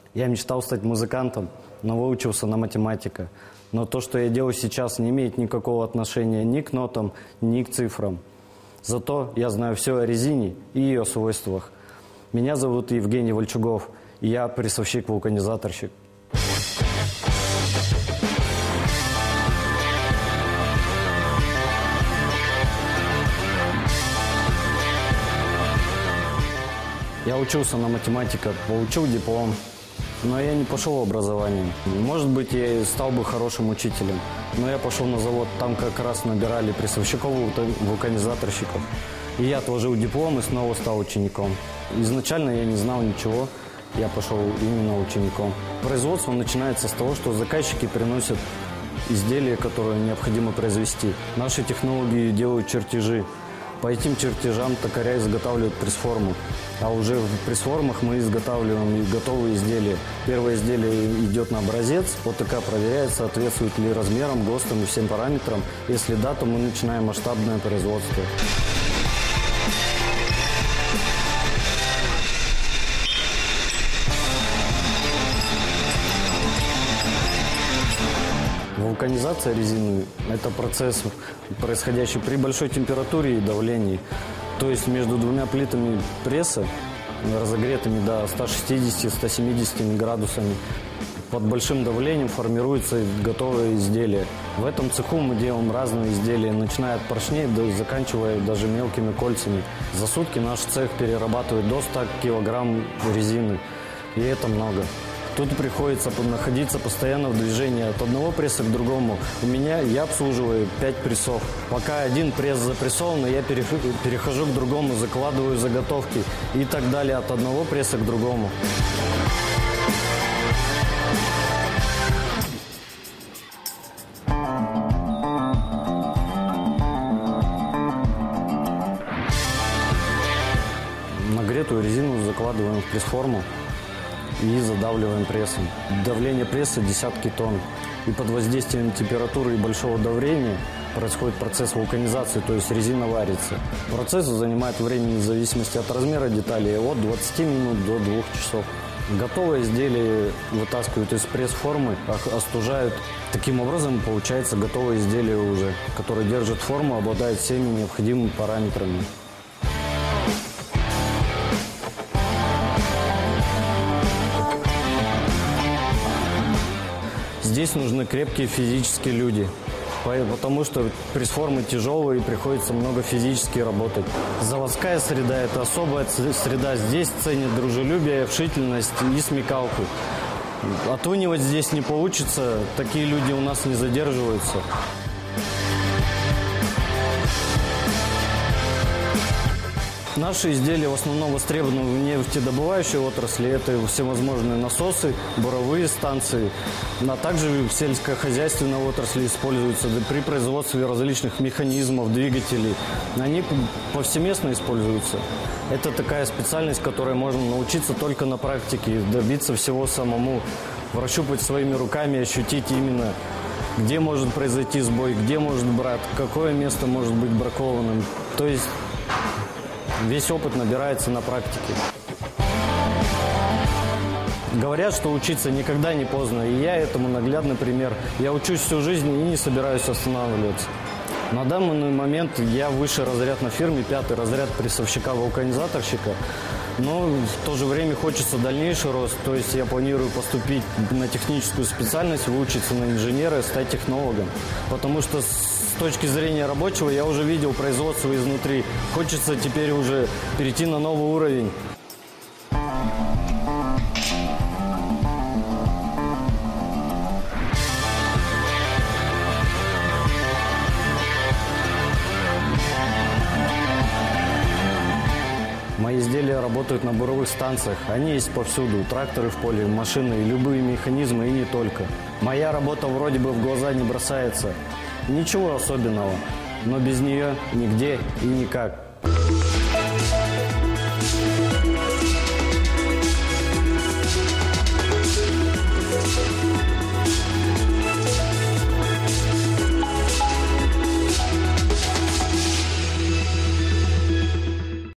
Я мечтал стать музыкантом, но выучился на математика. Но то, что я делаю сейчас, не имеет никакого отношения ни к нотам, ни к цифрам. Зато я знаю все о резине и ее свойствах. Меня зовут Евгений Вольчугов, и я прессовщик-вулканизаторщик. Я учился на математика, получил диплом, но я не пошел в образование. Может быть, я и стал бы хорошим учителем, но я пошел на завод, там как раз набирали прессовщиков-вулканизаторщиков. И я отложил диплом и снова стал учеником. Изначально я не знал ничего, я пошел именно учеником. Производство начинается с того, что заказчики приносят изделия, которые необходимо произвести. Наши технологии делают чертежи. По этим чертежам токаря изготавливают пресс-форму. А уже в пресс-формах мы изготавливаем и готовые изделия. Первое изделие идет на образец, ОТК проверяет, соответствует ли размерам, ГОСТам и всем параметрам. Если да, то мы начинаем масштабное производство. Вулканизация резины – это процесс, происходящий при большой температуре и давлении. То есть между двумя плитами пресса, разогретыми до 160-170 градусами, под большим давлением формируется готовое изделие. В этом цеху мы делаем разные изделия, начиная от поршней, заканчивая даже мелкими кольцами. За сутки наш цех перерабатывает до 100 килограмм резины, и это много. Тут приходится находиться постоянно в движении от одного пресса к другому. Я обслуживаю 5 прессов. Пока один пресс запрессован, я перехожу к другому, закладываю заготовки и так далее от одного пресса к другому. Нагретую резину закладываем в пресс-форму и задавливаем прессом. Давление пресса десятки тонн. И под воздействием температуры и большого давления происходит процесс вулканизации, то есть резина варится. Процесс занимает время в зависимости от размера деталей от 20 минут до 2 часов. Готовое изделие вытаскивают из пресс-формы, остужают. Таким образом получается готовое изделие уже, которое держит форму, обладает всеми необходимыми параметрами. Здесь нужны крепкие физические люди, потому что пресс-формы тяжелые и приходится много физически работать. Заводская среда – это особая среда. Здесь ценят дружелюбие, общительность и смекалку. Отлынивать здесь не получится, такие люди у нас не задерживаются. Наши изделия в основном востребованы в нефтедобывающей отрасли. Это всевозможные насосы, буровые станции, а также в сельскохозяйственной отрасли используются при производстве различных механизмов, двигателей. Они повсеместно используются. Это такая специальность, которой можно научиться только на практике, добиться всего самому, прощупать своими руками, ощутить именно, где может произойти сбой, где может брать, какое место может быть бракованным. То есть весь опыт набирается на практике. Говорят, что учиться никогда не поздно, и я этому наглядный пример. Я учусь всю жизнь и не собираюсь останавливаться. На данный момент я высший разряд на фирме, 5-й разряд прессовщика-вулканизаторщика. Но в то же время хочется дальнейший рост, то есть я планирую поступить на техническую специальность, выучиться на инженера, стать технологом. Потому что с точки зрения рабочего я уже видел производство изнутри. Хочется теперь уже перейти на новый уровень. Мои изделия работают на буровых станциях. Они есть повсюду. Тракторы в поле, машины и любые механизмы, и не только. Моя работа вроде бы в глаза не бросается. Ничего особенного. Но без нее нигде и никак.